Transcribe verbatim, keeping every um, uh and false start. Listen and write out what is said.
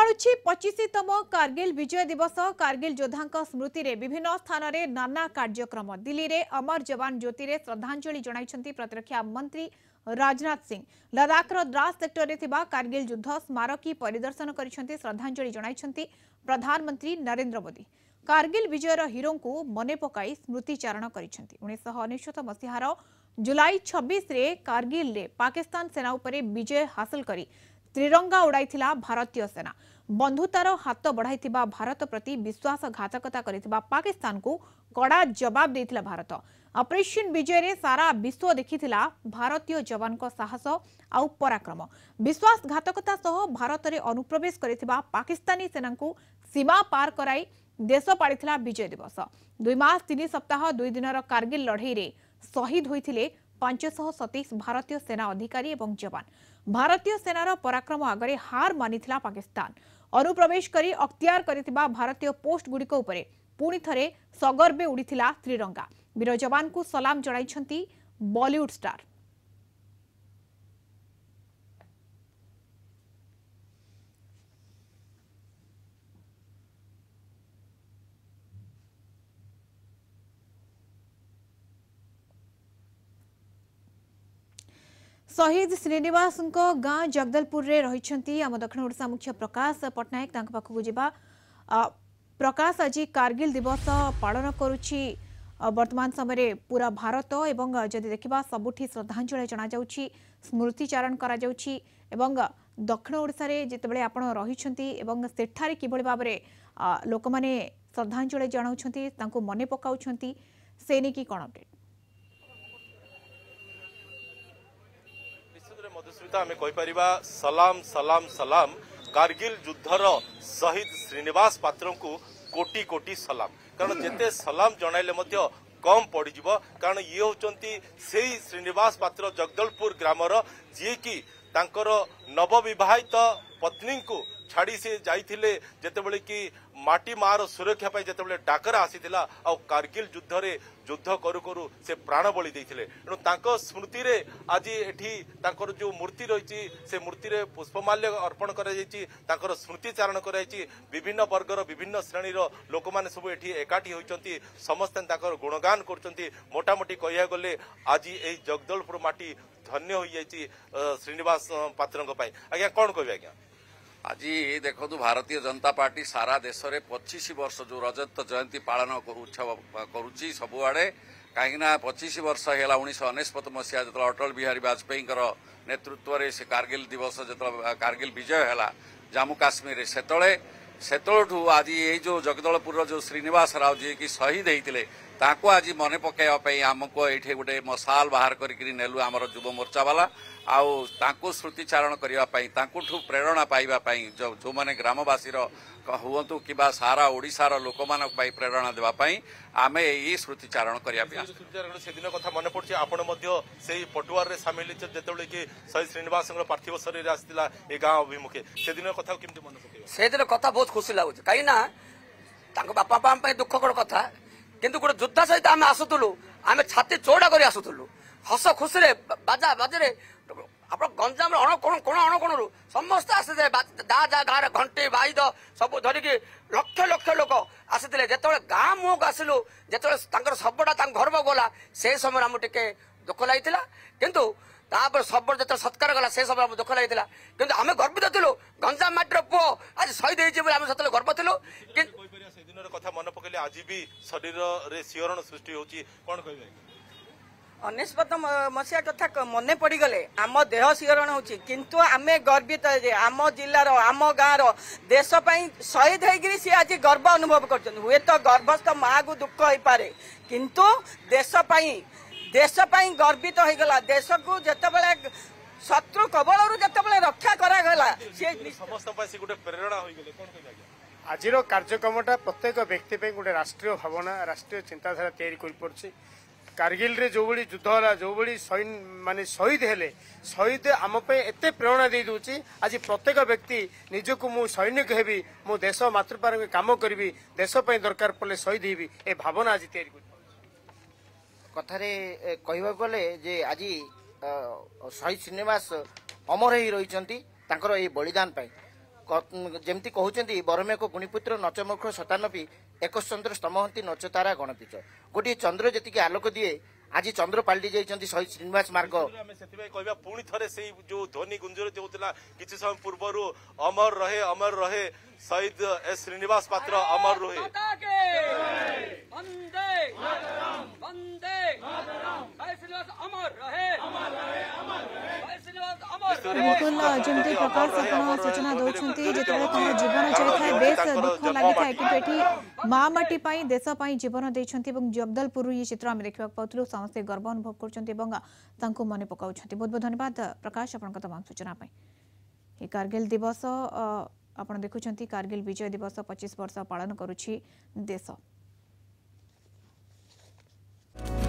चलुछि पच्चीसतम कारगिल विजय दिवस। कारगिल योद्धा स्मृति रे विभिन्न स्थान रे नाना कार्यक्रम। दिल्ली रे अमर जवान ज्योति रे श्रद्धांजलि जणाइछंती प्रतिरक्षा मंत्री राजनाथ सिंह। लद्दाख रो द्रास सेक्टर रे थिबा कारगिल युद्ध स्मारकी परिदर्शन करिसेंती श्रद्धांजलि जणाइछंती प्रधानमंत्री नरेंद्र मोदी। कारगिल विजयर हिरो को मने पकाई स्मृतिचारण करिसेंती। उन्नीस अनेशत मसीहार जुलाई छब्बीस रे कारगिल रे पाकिस्तान सेना उपरे विजय हासिल करी त्रिरंगा उड़ाइथिला भारतीय सेना। बंधुतार हाथ बढ़ाइथिबा भारत प्रति विश्वासघातकता करिथिबा पाकिस्तान को कड़ा जवाब देथिला भारत। ऑपरेशन विजय रे सारा विश्व देखिथिला भारतीय जवान को साहस आउ पराक्रम। विश्वासघातकता सह भारत रे अनुप्रवेश करिथिबा पाकिस्तानी सेना को सीमा पार कराई देश पालिथिला विजय दिवस। दुई मास तीन सप्ताह दुई दिनर कारगिल लड़ाई रे शहीद होइथिले पांच सौ सतैश भारतीय सेना अधिकारी एवं जवान। भारतीय सेनार पराक्रम आगरे हार मानिथिला पाकिस्तान। अनुप्रवेश करी अख्तियार करिथिबा भारतीय पोस्ट गुड़िक उपरे पुणी थरे सगर्वे उड़ीथिला त्रिरंगा। वीर जवान को सलाम जणाइछंती बॉलीवुड स्टार। शहीद श्रीनिवास गाँ जगदलपुर रे रहिछंती आम दक्षिण ओडिशा मुख्य प्रकाश पटनायक। तांक पाखकु जिबा प्रकाश आज कारगिल दिवस पालन करुछि वर्तमान समय पूरा भारत एवं जदि देखिबा सबुठी श्रद्धांजलि जना जाउछि स्मृतिचारण करा जाउछि एवं दक्षिण ओडिशा रे जेतेबेले आपण रहिछंती एवं सेठारे किभଳି भाबरे लोक माने श्रद्धांजलि जणाउछंती तांको मने पकाउछंती सेनी की कोन अपडेट मधुस्मिता आम कहीपर सलाम सलाम सलाम कारगिल युद्धर शहीद श्रीनिवास पात्र को कोटी कोटी सलाम। कारण जिते सलाम जनाइले कम पड़ कारण ये होचंती से श्रीनिवास पात्र जगदलपुर ग्रामर जी की तांकर नवविवाहित पत्नी को छाड़ी से जाइथिले जेतेबेले कि माटी मार सुरक्षा पाई जेतेबेले डाकरा आसीथिला आ कारगिल युद्ध रे युद्ध करू करू से प्राण बलि देथिले। एणु तांको स्मृति रे आज एठी तांकर जो मूर्ति रही से मूर्ति रे पुष्पमाल्य अर्पण करा जायछि। तांकर स्मृति चारण करा जायछि। विभिन्न वर्गर विभिन्न श्रेणी रो लोक माने सब एठी एकाठी होइचंती। समस्त तांकर गुणगान करचंती। मोटामोटी कहिया गले आज एही जगदलपुर माटी धन्य होई जायछि श्रीनिवास पात्रंक पाई। आज्ञा कोन कहबे आज्ञा? आज देखो भारतीय जनता पार्टी सारा देश में पच्चीस वर्ष जो रजत जयंती पालन उत्सव करुच्ची सबुआड़े कहीं पच्चीस वर्ष है उन्नीस अनेशत मसीहा जो अटल बिहारी वाजपेयी नेतृत्व में से कारगिल दिवस जो कारगिल विजय है जम्मू काश्मीर से आज ये जो जगदलपुर जो श्रीनिवास राव जी की शहीद होते ताको आज मन पकड़ाई आमको ये गोटे मसाल बाहर करके नेलु आमर युव मोर्चा वाला आउ तांको स्मृतिचारण करने प्रेरणा पाइबापी जो जो मैंने ग्रामवासी हूँ कि सारा ओडिशार लोक मान प्रेरणा देवाई आम ये स्मृतिचारण करने से दिन कथा मन पड़े आपण पटुआर सामिल जिते कि शहीद श्रीनिवास पार्थिव शरीर आसाला ए गाँव अभिमुखे से दिन कथा केमती मन पकड़ से दिन कथा बहुत खुशी लगुच कहीं बापा बापा दुखकर कथा किंतु गोटे योद्धा सहित आम आसुलु आम छाती चौड़ा कर आसुलु हस खुशी बाजा बाजे आप गंजाम अणकोण कोण अणकोण समस्त आसी दा जा गाँव घंटी बाईद सब धरिकी लक्ष लक्ष लोक आसी जो गाँ मुह को आसलु जो शबटा घर को गला से समय आम टे दुख लगी किंतु तापर सब जो सत्कार गला से समय दुख लगी किंतु आम गर्वित थिलु गंजाम माटीर पुओ आज शहीद होती से गर्व थिलु। कथा मन पकड़े आज भी शरीर रे शिहरण सृष्टि होची कोन कहबे? अनेशत मसीहा कथा मन पड़गले आम देह शिहरण होची किंतु आमे गर्वित जे आम जिलार आम गाँव देशपाई शहीद होगी सी आज गर्व अनुभव कर हुए तो गर्भस्थ माँ को दुख हो पारे किंतु देशपाई देशपाई गर्वित होगला देश को जितेबाला शत्रु कबल जितेबाला रक्षा करागला सी समस्त गोटे प्रेरणा होगले कोन कहबे? आज कार्यक्रमटा प्रत्येक व्यक्ति गोटे राष्ट्रीय भावना राष्ट्रीय चिंताधारा तैयारी कर कारगिल रे जो बड़ी युद्ध है जो बड़ी शहीद माने शहीद हेले शहीद आम एत प्रेरणा दे दूची। आज प्रत्येक व्यक्ति निजको मु सैनिक हेबी मो देश मातृपार काम करी देश दरकार पड़े शहीद हेबी ए भावना आज तैयारी कथारे कहबा गले जे आज शहीद श्रीनिवास अमर ही रही बलिदान पाई जमती कहते बरमे को गुणीपुत्र नचमुख शतानपी एकचंद्र स्तमहंती नचतारा गणपीच गोटे चंद्र जी आलोक दिए आज चंद्र पलटि जाइछन्ति शहीद श्रीनिवास मार्ग कहवा पुणी थे से जो ध्वनि गुंजरित होता किसी समय पूर्व अमर रहे अमर रहे शहीद एस श्रीनिवास पात्र अमर रहे बिल्कुल जमती प्रकाश आपण सूचना दौरान जिते जीवन जाए बेस दुख लगी था कि माँ माटी देश जीवन देते जगदलपुर ये चित्र आम देखा पाऊँ समस्ते गर्व अनुभव कर मन पकाउं। बहुत बहुत धन्यवाद प्रकाश आपण तमाम सूचना ये कारगिल दिवस आप देखुं कारगिल विजय दिवस पच्चीस वर्ष पालन करुछि देश।